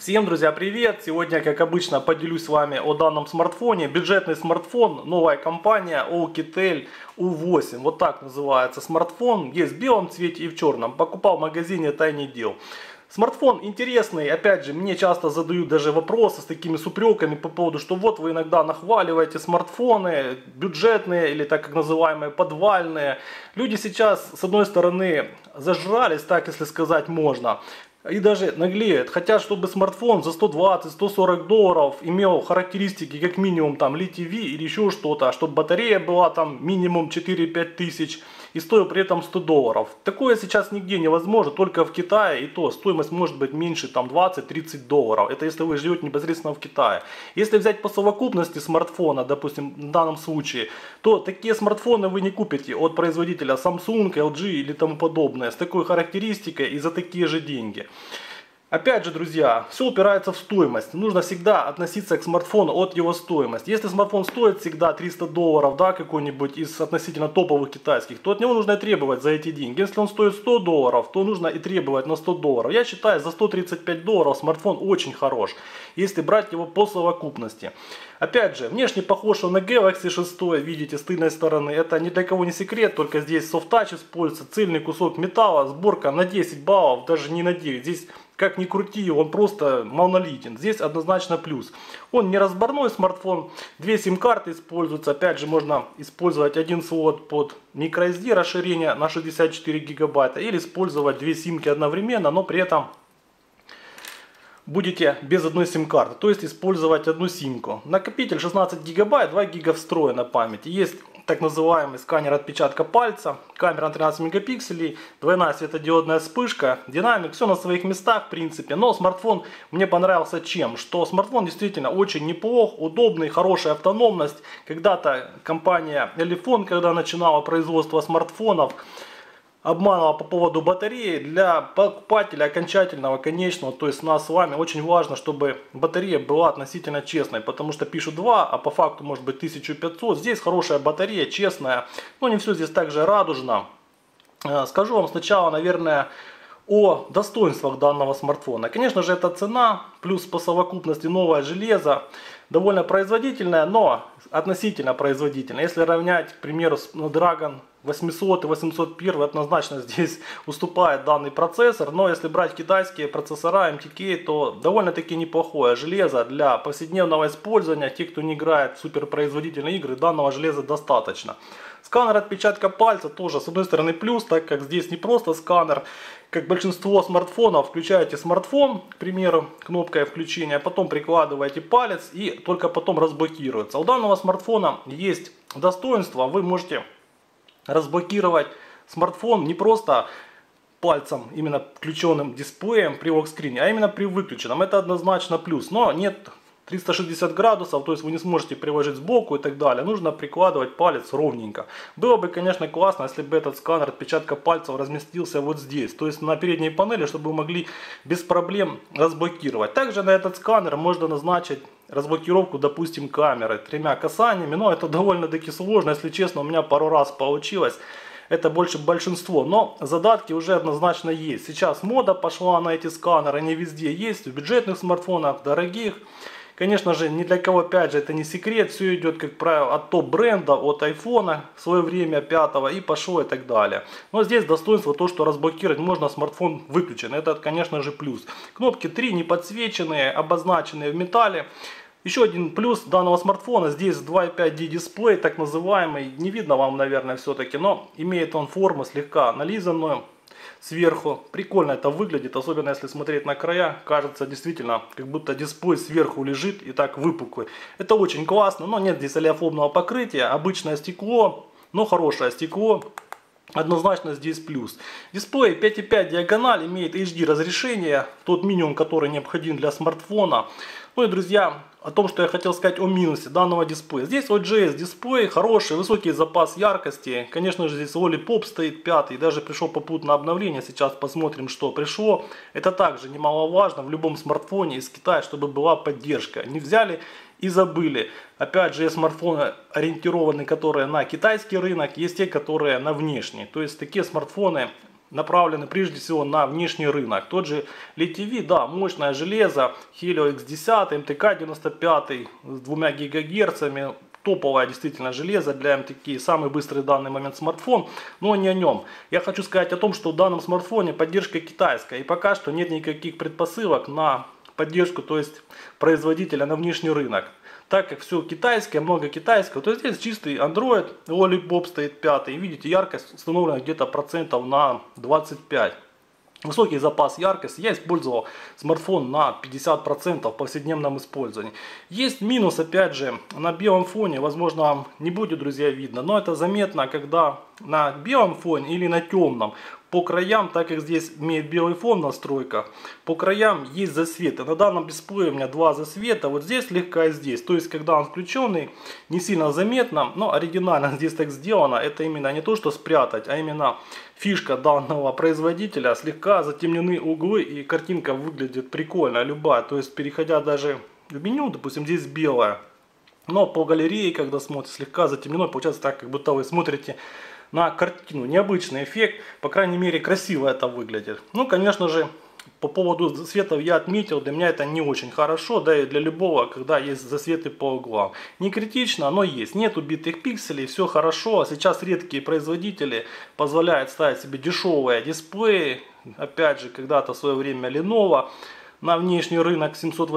Всем, друзья, привет! Сегодня, как обычно, поделюсь с вами о данном смартфоне. Бюджетный смартфон, новая компания Oukitel U8. Вот так называется смартфон. Есть в белом цвете и в черном. Покупал в магазине Tiny.deal. Смартфон интересный, опять же, мне часто задают даже вопросы с такими упреками по поводу, что вот вы иногда нахваливаете смартфоны бюджетные или так как называемые подвальные. Люди сейчас, с одной стороны, зажрались, так если сказать можно. И даже наглеют. Хотят, чтобы смартфон за 120-140 долларов имел характеристики как минимум там LTV или еще что-то, чтобы батарея была там минимум 4-5 тысяч и стоил при этом 100 долларов. Такое сейчас нигде невозможно, только в Китае, и то стоимость может быть меньше там 20-30 долларов. Это если вы живете непосредственно в Китае. Если взять по совокупности смартфона, допустим, в данном случае, то такие смартфоны вы не купите от производителя Samsung, LG или тому подобное с такой характеристикой и за такие же деньги. Опять же, друзья, все упирается в стоимость. Нужно всегда относиться к смартфону от его стоимости. Если смартфон стоит всегда 300 долларов, да, какой-нибудь из относительно топовых китайских, то от него нужно и требовать за эти деньги. Если он стоит 100 долларов, то нужно и требовать на 100 долларов. Я считаю, за 135 долларов смартфон очень хорош, если брать его по совокупности. Опять же, внешне похож он на Galaxy 6, видите, с тыльной стороны. Это ни для кого не секрет, только здесь Soft Touch используется, цельный кусок металла, сборка на 10 баллов, даже не на 9. Здесь, как ни крути, он просто монолитен. Здесь однозначно плюс. Он не разборной смартфон, 2 сим-карты используются. Опять же, можно использовать один слот под microSD расширение на 64 гигабайта или использовать 2 симки одновременно, но при этом будете без одной сим-карты, то есть использовать одну симку. Накопитель 16 гигабайт, 2 гига встроена память. Есть так называемый сканер отпечатка пальца, камера на 13 мегапикселей, двойная светодиодная вспышка, динамик, все на своих местах в принципе. Но смартфон мне понравился чем? Что смартфон действительно очень неплох, удобный, хорошая автономность. Когда-то компания Elefone, когда начинала производство смартфонов, обманывала по поводу батареи. Для покупателя окончательного, конечного, то есть нас с вами, очень важно, чтобы батарея была относительно честной, потому что пишут 2, а по факту может быть 1500. Здесь хорошая батарея, честная, но не все здесь также радужно. Скажу вам сначала, наверное, о достоинствах данного смартфона. Конечно же, это цена, плюс по совокупности новое железо, довольно производительное, но относительно производительное. Если равнять, к примеру, Snapdragon 800 и 801, однозначно здесь уступает данный процессор. Но если брать китайские процессора MTK, то довольно-таки неплохое железо для повседневного использования. Те, кто не играет в суперпроизводительные игры, данного железа достаточно. Сканер отпечатка пальца тоже, с одной стороны, плюс, так как здесь не просто сканер, как большинство смартфонов. Включаете смартфон, к примеру, кнопкой включения, потом прикладываете палец и только потом разблокируется. У данного смартфона есть достоинство, вы можете разблокировать смартфон не просто пальцем, именно включенным дисплеем при локскрине, а именно при выключенном. Это однозначно плюс, но нет 360 градусов, то есть вы не сможете приложить сбоку и так далее. Нужно прикладывать палец ровненько. Было бы, конечно, классно, если бы этот сканер отпечатка пальцев разместился вот здесь, то есть на передней панели, чтобы вы могли без проблем разблокировать. Также на этот сканер можно назначить разблокировку, допустим, камеры 3 касаниями, но это довольно-таки сложно, если честно, у меня пару раз получилось. Это больше большинство, но задатки уже однозначно есть. Сейчас мода пошла на эти сканеры, они везде есть, в бюджетных смартфонах, дорогих. Конечно же, ни для кого, опять же, это не секрет, все идет, как правило, от топ-бренда, от айфона, в свое время 5-го и пошло и так далее. Но здесь достоинство то, что разблокировать можно смартфон выключен, это, конечно же, плюс. Кнопки 3 не подсвеченные, обозначенные в металле. Еще один плюс данного смартфона, здесь 2.5D дисплей, так называемый, не видно вам, наверное, все-таки, но имеет он форму слегка нализанную сверху. Прикольно это выглядит, особенно если смотреть на края, кажется действительно, как будто дисплей сверху лежит и так выпуклый. Это очень классно, но нет здесь олеофобного покрытия, обычное стекло, но хорошее стекло. Однозначно здесь плюс. Дисплей 5.5 диагональ, имеет HD разрешение, тот минимум, который необходим для смартфона. Ну и, друзья, о том, что я хотел сказать о минусе данного дисплея. Здесь OGS дисплей, хороший, высокий запас яркости. Конечно же, здесь Lollipop стоит 5, даже пришел попутно обновление. Сейчас посмотрим, что пришло. Это также немаловажно в любом смартфоне из Китая, чтобы была поддержка. Не взяли и забыли. Опять же, есть смартфоны ориентированы, которые на китайский рынок, есть те, которые на внешний. То есть такие смартфоны направлены прежде всего на внешний рынок. Тот же LTV, да, мощное железо, Helio X10, МТК 95 с 2 ГГц. Топовое действительно железо для МТК, самый быстрый в данный момент смартфон, но не о нем. Я хочу сказать о том, что в данном смартфоне поддержка китайская, и пока что нет никаких предпосылок на поддержку, то есть производителя на внешний рынок. Так как все китайское, много китайского, то здесь чистый Android, Lollipop стоит 5, и видите, яркость установлена где-то процентов на 25. Высокий запас яркости. Я использовал смартфон на 50% в повседневном использовании. Есть минус, опять же, на белом фоне, возможно, вам не будет, друзья, видно, но это заметно, когда на белом фоне или на темном. По краям, так как здесь имеет белый фон в настройках, по краям есть засветы. На данном дисплее у меня 2 засвета, вот здесь слегка и здесь. То есть, когда он включенный, не сильно заметно, но оригинально здесь так сделано. Это именно не то, что спрятать, а именно фишка данного производителя. Слегка затемнены углы, и картинка выглядит прикольно, любая. То есть, переходя даже в меню, допустим, здесь белое. Но по галерее, когда смотрите, слегка затемнено, получается так, как будто вы смотрите на картину. Необычный эффект, по крайней мере, красиво это выглядит. Ну, конечно же, по поводу засветов я отметил, для меня это не очень хорошо, да и для любого, когда есть засветы по углам. Не критично, но есть. Нет убитых пикселей, все хорошо. Сейчас редкие производители позволяют ставить себе дешевые дисплеи. Опять же, когда-то в свое время Lenovo. На внешний рынок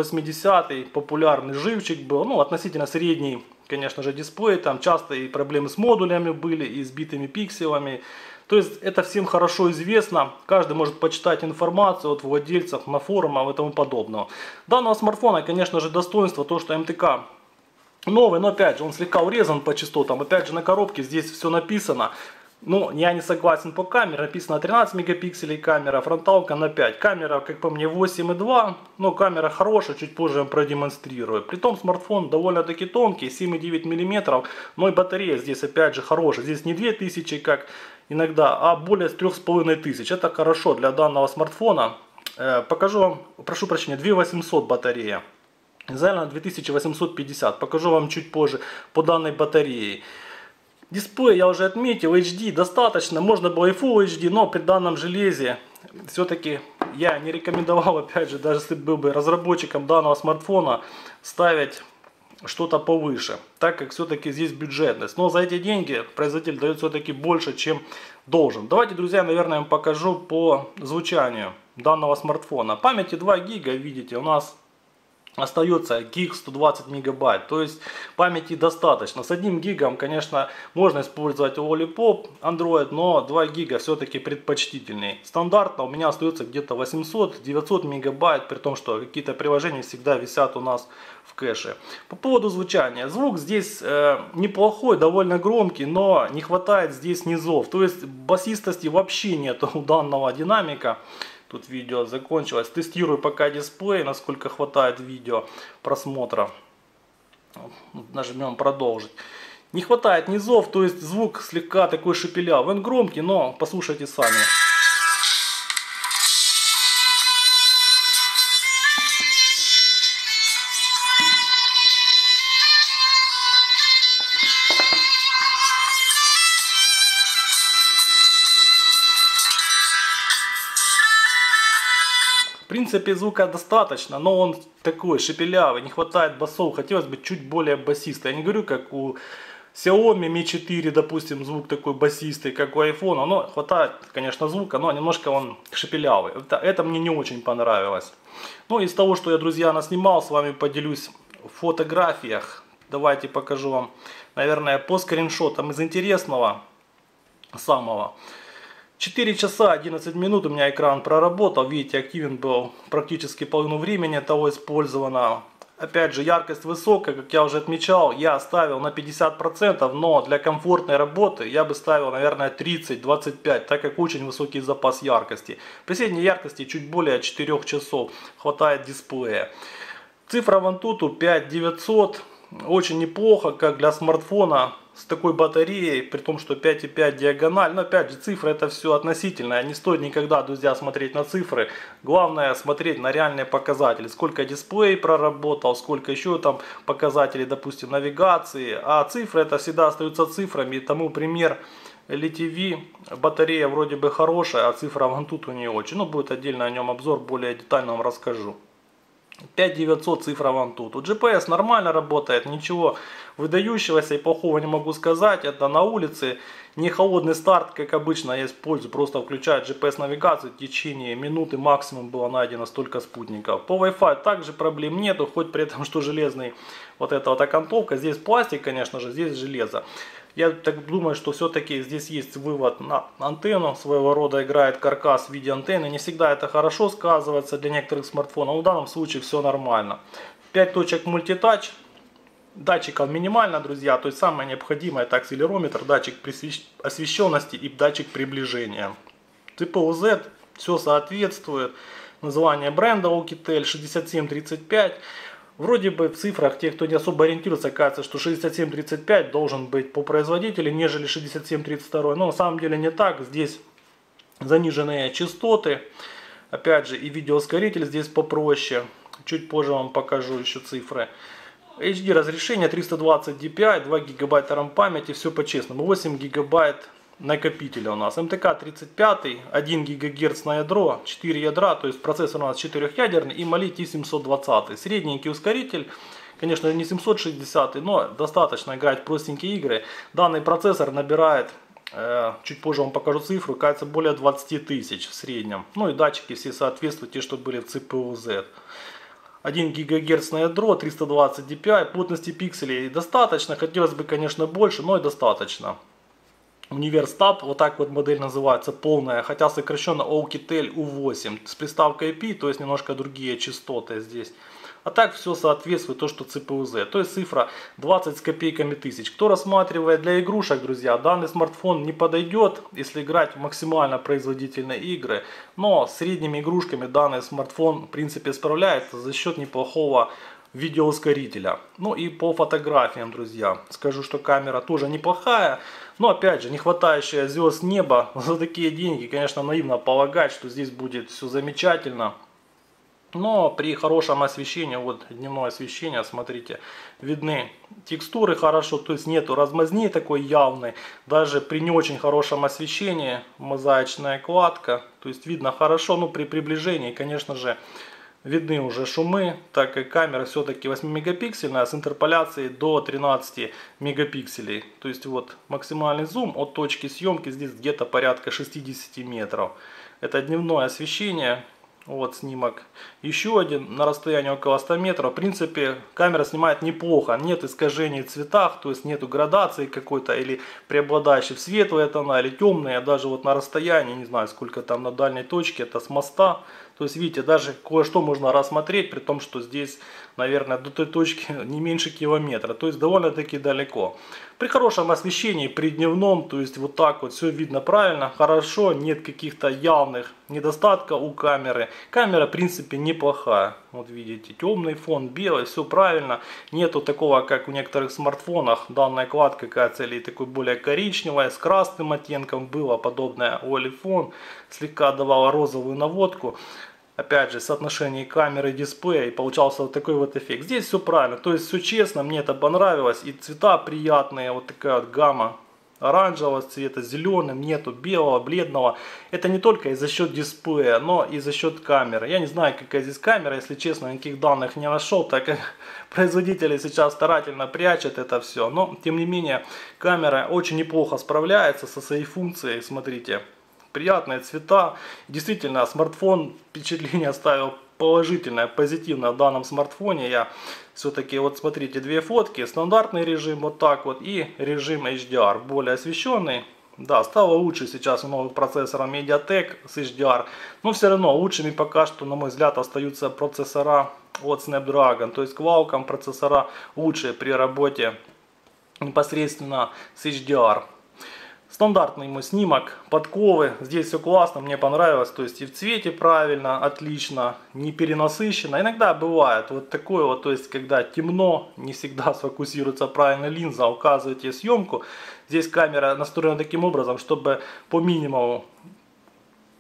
780 популярный живчик был, ну, относительно средний, конечно же, дисплей, там часто и проблемы с модулями были, и сбитыми пикселями. То есть это всем хорошо известно, каждый может почитать информацию от владельцев на форумах и тому подобного. Данного смартфона, конечно же, достоинство то, что МТК новый, но опять же он слегка урезан по частотам, опять же на коробке здесь все написано. Ну, я не согласен по камере, написано 13 мегапикселей камера, фронталка на 5. Камера, как по мне, 8,2, но камера хорошая, чуть позже я вам продемонстрирую. Притом смартфон довольно-таки тонкий, 7,9 мм, но и батарея здесь опять же хорошая. Здесь не 2000, как иногда, а более 3500. Это хорошо для данного смартфона. Покажу вам, прошу прощения, 2800 батарея. Изначально 2850, покажу вам чуть позже по данной батарее. Дисплей я уже отметил, HD достаточно, можно было и Full HD, но при данном железе все-таки я не рекомендовал, опять же, даже если был бы разработчиком данного смартфона, ставить что-то повыше, так как все-таки здесь бюджетность. Но за эти деньги производитель дает все-таки больше, чем должен. Давайте, друзья, наверное, я вам покажу по звучанию данного смартфона. Памяти 2 гига, видите, у нас остается гиг 120 мегабайт, то есть памяти достаточно. С 1 гигом, конечно, можно использовать Lollipop Android, но 2 гига все-таки предпочтительней. Стандартно у меня остается где-то 800-900 мегабайт, при том, что какие-то приложения всегда висят у нас в кэше. По поводу звучания. Звук здесь неплохой, довольно громкий, но не хватает здесь низов. То есть басистости вообще нет у данного динамика. Тут видео закончилось. Тестирую пока дисплей, насколько хватает видео просмотра. Нажмем продолжить. Не хватает низов, то есть звук слегка такой шепелявый. Он громкий, но послушайте сами. В принципе, звука достаточно, но он такой шепелявый, не хватает басов, хотелось бы чуть более басистый. Я не говорю, как у Xiaomi Mi 4, допустим, звук такой басистый, как у iPhone, но хватает, конечно, звука, но немножко он шепелявый. Это мне не очень понравилось. Ну, из того, что я, друзья, наснимал, с вами поделюсь в фотографиях. Давайте покажу вам, наверное, по скриншотам из интересного самого. 4 часа 11 минут у меня экран проработал, видите, активен был практически половину времени того использовано. Опять же, яркость высокая, как я уже отмечал, я ставил на 50%, но для комфортной работы я бы ставил, наверное, 30-25, так как очень высокий запас яркости. При средней яркости чуть более 4 часов хватает дисплея. Цифра Antutu 5900, очень неплохо, как для смартфона с такой батареей, при том, что 5,5 диагональ. Но опять же, цифры это все относительно. Не стоит никогда, друзья, смотреть на цифры. Главное смотреть на реальные показатели. Сколько дисплей проработал, сколько еще там показателей, допустим, навигации. А цифры это всегда остаются цифрами. И тому пример LTV, батарея вроде бы хорошая, а цифра в Antutu не очень. Ну, будет отдельно о нем обзор, более детально вам расскажу. 5900 цифра в Antutu. GPS нормально работает, ничего выдающегося и плохого не могу сказать. Это на улице, не холодный старт, как обычно я использую. Просто включаю GPS навигацию, в течение минуты максимум было найдено столько спутников. По Wi-Fi также проблем нету, хоть при этом что железный вот эта вот окантовка. Здесь пластик, конечно же, здесь железо. Я так думаю, что все-таки здесь есть вывод на антенну, своего рода играет каркас в виде антенны. Не всегда это хорошо сказывается для некоторых смартфонов, но в данном случае все нормально. 5 точек мультитач, датчиков минимально, друзья, то есть самое необходимое это акселерометр, датчик освещенности и датчик приближения. CPU Z, все соответствует, название бренда Oukitel 6735. Вроде бы в цифрах, те, кто не особо ориентируется, кажется, что 6735 должен быть по производителю, нежели 6732. Но на самом деле не так. Здесь заниженные частоты. Опять же, и видеоускоритель здесь попроще. Чуть позже вам покажу еще цифры. HD разрешение 320 dpi, 2 гигабайта RAM памяти, все по-честному. 8 гигабайт накопителя у нас. МТК 35, 1 ГГц на ядро, 4 ядра, то есть процессор у нас 4-ядерный и Mali T720. Средненький ускоритель, конечно не 760, но достаточно играть в простенькие игры. Данный процессор набирает, чуть позже вам покажу цифру, кажется более 20 тысяч в среднем. Ну и датчики все соответствуют те, что были в CPU Z. 1 ГГц на ядро, 320 dpi, плотности пикселей достаточно, хотелось бы конечно больше, но и достаточно. Универстаб, вот так вот модель называется, полная, хотя сокращенно Oukitel U8 с приставкой IP, то есть немножко другие частоты здесь. А так все соответствует то, что CPU Z, то есть цифра 20 с копейками тысяч. Кто рассматривает для игрушек, друзья, данный смартфон не подойдет, если играть в максимально производительные игры. Но с средними игрушками данный смартфон в принципе справляется за счет неплохого видеоускорителя. Ну и по фотографиям, друзья, скажу, что камера тоже неплохая. Но опять же, не хватающая звезд неба, за такие деньги, конечно, наивно полагать, что здесь будет все замечательно. Но при хорошем освещении, вот дневное освещение, смотрите, видны текстуры хорошо, то есть нету размазни такой явной. Даже при не очень хорошем освещении мозаичная кладка, то есть видно хорошо, но при приближении, конечно же, видны уже шумы, так как камера все-таки 8-мегапиксельная с интерполяцией до 13 мегапикселей. То есть вот максимальный зум от точки съемки здесь где-то порядка 60 метров. Это дневное освещение. Вот снимок. Еще один на расстоянии около 100 метров. В принципе, камера снимает неплохо. Нет искажений в цветах, то есть нету градации какой-то или преобладающей в светлые тона или темные. Даже вот на расстоянии, не знаю сколько там на дальней точке, это с моста. То есть видите, даже кое-что можно рассмотреть, при том, что здесь, наверное, до той точки не меньше километра. То есть довольно-таки далеко. При хорошем освещении, при дневном, то есть вот так вот все видно правильно, хорошо, нет каких-то явных недостатков у камеры. Камера в принципе неплохая. Вот видите, темный фон, белый, все правильно. Нету такого, как у некоторых смартфонах, данная кладка какая-то или такой более коричневая, с красным оттенком. Было подобное у iPhone, слегка давала розовую наводку. Опять же, соотношение камеры и дисплея, и получался вот такой вот эффект. Здесь все правильно, то есть все честно, мне это понравилось. И цвета приятные, вот такая вот гамма оранжевого цвета, зеленым, нету белого, бледного. Это не только из-за счет дисплея, но и за счет камеры. Я не знаю, какая здесь камера, если честно, никаких данных не нашел, так как производители сейчас старательно прячут это все. Но, тем не менее, камера очень неплохо справляется со своей функцией, смотрите. Приятные цвета. Действительно, смартфон впечатление оставил положительное, позитивное в данном смартфоне. Я все-таки, вот смотрите, две фотки. Стандартный режим вот так вот и режим HDR, более освещенный. Да, стало лучше сейчас у новых процессоров MediaTek с HDR. Но все равно лучшими пока что, на мой взгляд, остаются процессора от Snapdragon. То есть Qualcomm процессора лучшие при работе непосредственно с HDR. Стандартный мой снимок, подковы, здесь все классно, мне понравилось, то есть и в цвете правильно, отлично, не перенасыщенно. Иногда бывает вот такое вот, то есть когда темно, не всегда сфокусируется правильно линза, указываете съемку. Здесь камера настроена таким образом, чтобы по минимуму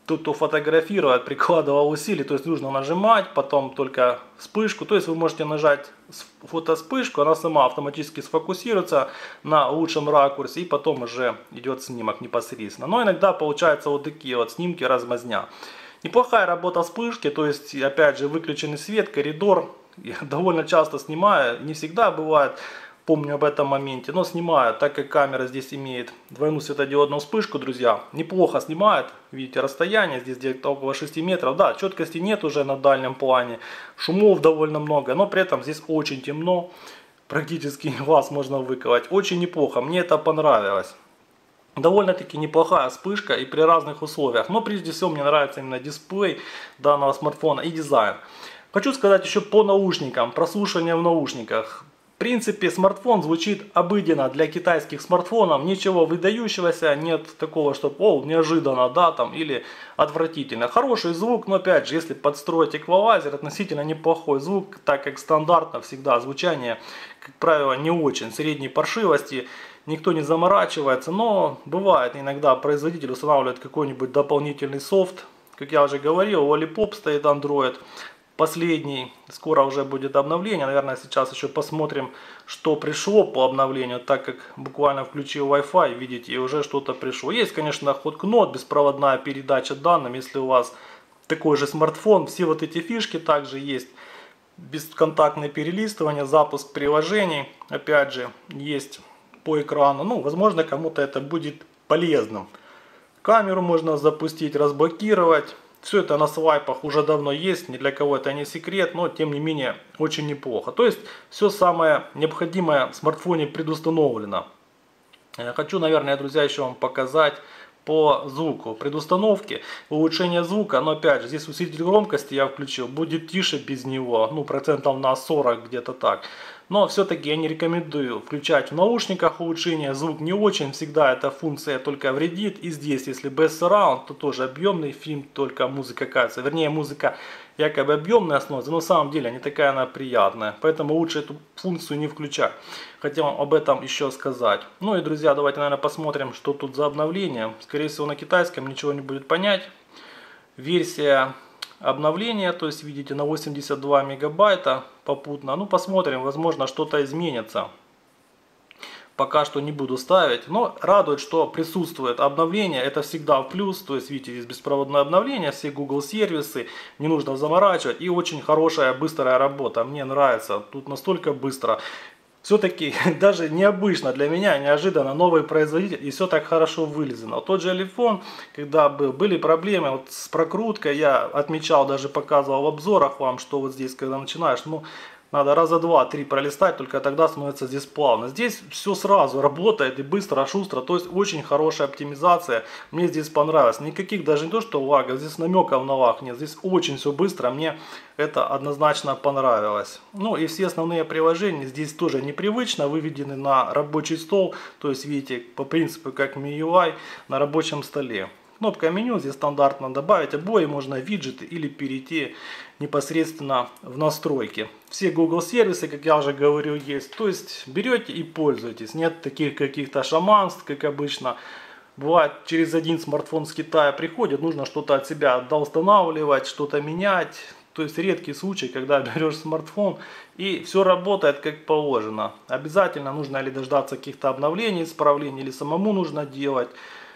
Тут кто фотографирует, прикладывал усилий, то есть нужно нажимать, потом только вспышку, то есть вы можете нажать фотоспышку, она сама автоматически сфокусируется на лучшем ракурсе и потом уже идет снимок непосредственно. Но иногда получаются вот такие вот снимки размазня. Неплохая работа вспышки, то есть опять же выключенный свет, коридор, я довольно часто снимаю, не всегда бывает. Помню об этом моменте, но снимаю, так как камера здесь имеет двойную светодиодную вспышку, друзья, неплохо снимает, видите расстояние, здесь где-то около 6 метров, да, четкости нет уже на дальнем плане, шумов довольно много, но при этом здесь очень темно, практически глаз можно выколоть, очень неплохо, мне это понравилось. Довольно-таки неплохая вспышка и при разных условиях, но прежде всего мне нравится именно дисплей данного смартфона и дизайн. Хочу сказать еще по наушникам, прослушивание в наушниках. В принципе, смартфон звучит обыденно для китайских смартфонов, ничего выдающегося, нет такого, что неожиданно, да, там, или отвратительно. Хороший звук, но опять же, если подстроить эквалайзер, относительно неплохой звук, так как стандартно всегда звучание, как правило, не очень, средней паршивости, никто не заморачивается, но бывает иногда производитель устанавливает какой-нибудь дополнительный софт, как я уже говорил, у Lollipop стоит Android. Последний, скоро уже будет обновление, наверное сейчас еще посмотрим, что пришло по обновлению, так как буквально включил Wi-Fi, видите, и уже что-то пришло. Есть, конечно, HotKnot, беспроводная передача данных, если у вас такой же смартфон, все вот эти фишки также есть. Бесконтактное перелистывание, запуск приложений, опять же, есть по экрану, ну, возможно, кому-то это будет полезным. Камеру можно запустить, разблокировать. Все это на свайпах уже давно есть, ни для кого это не секрет, но тем не менее очень неплохо. То есть все самое необходимое в смартфоне предустановлено. Хочу, наверное, друзья, еще вам показать по звуку. Предустановки, улучшение звука, но опять же, здесь усилитель громкости я включил, будет тише без него, ну процентов на 40 где-то так. Но все-таки я не рекомендую включать в наушниках улучшение, звук не очень, всегда эта функция только вредит. И здесь, если без surround, то тоже объемный фильм, только музыка кажется. Вернее, музыка якобы объемная основа, но на самом деле не такая она приятная. Поэтому лучше эту функцию не включать. Хотел вам об этом еще сказать. Ну и, друзья, давайте, наверное, посмотрим, что тут за обновление. Скорее всего, на китайском ничего не будет понять. Версия обновление, то есть видите, на 82 мегабайта попутно. Ну посмотрим, возможно что-то изменится. Пока что не буду ставить, но радует, что присутствует обновление, это всегда в плюс. То есть видите, здесь беспроводное обновление, все Google сервисы, не нужно заморачивать, и очень хорошая быстрая работа, мне нравится, тут настолько быстро. Все-таки даже необычно для меня, неожиданно новый производитель, и все так хорошо вылезано. Тот же iPhone, когда были проблемы вот с прокруткой, я отмечал, даже показывал в обзорах вам, что вот здесь, когда начинаешь, ну, надо раза 2-3 пролистать, только тогда становится здесь плавно. Здесь все сразу работает и быстро, шустро, то есть очень хорошая оптимизация. Мне здесь понравилось. Никаких даже не то, что лагов, здесь намеков на лаг нет. Здесь очень все быстро, мне это однозначно понравилось. Ну и все основные приложения здесь тоже непривычно выведены на рабочий стол. То есть видите, по принципу как MIUI на рабочем столе. Кнопка меню, здесь стандартно добавить обои, можно виджеты или перейти непосредственно в настройки. Все Google сервисы, как я уже говорил, есть. То есть берете и пользуетесь. Нет таких каких-то шаманств, как обычно. Бывает, через один смартфон с Китая приходит, нужно что-то от себя доустанавливать, что-то менять. То есть редкий случай, когда берешь смартфон и все работает как положено. Обязательно нужно или дождаться каких-то обновлений, исправлений, или самому нужно делать.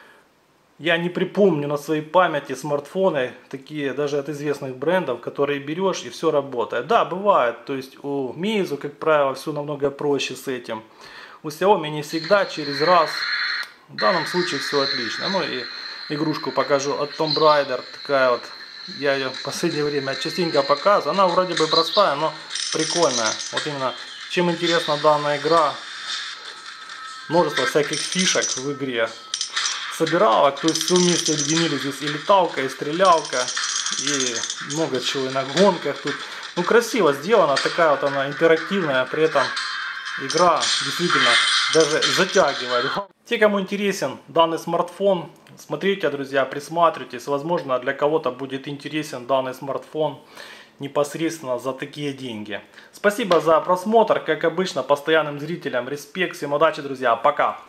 Я не припомню на своей памяти смартфоны, такие даже от известных брендов, которые берешь и все работает. Да, бывает, то есть у Meizu, как правило, все намного проще с этим. У Xiaomi не всегда, через раз. В данном случае все отлично. Ну и игрушку покажу от Tomb Raider, такая вот. Я ее в последнее время частенько показываю. Она вроде бы простая, но прикольная. Вот именно, чем интересна данная игра. Множество всяких фишек в игре. Собиралок, то есть все вместе объединили здесь и леталка, и стрелялка, и много чего, и на гонках тут. Ну красиво сделана, такая вот она интерактивная, при этом игра действительно даже затягивает. Те, кому интересен данный смартфон, смотрите, друзья, присматривайтесь, возможно для кого-то будет интересен данный смартфон непосредственно за такие деньги. Спасибо за просмотр, как обычно, постоянным зрителям респект, всем удачи, друзья, пока!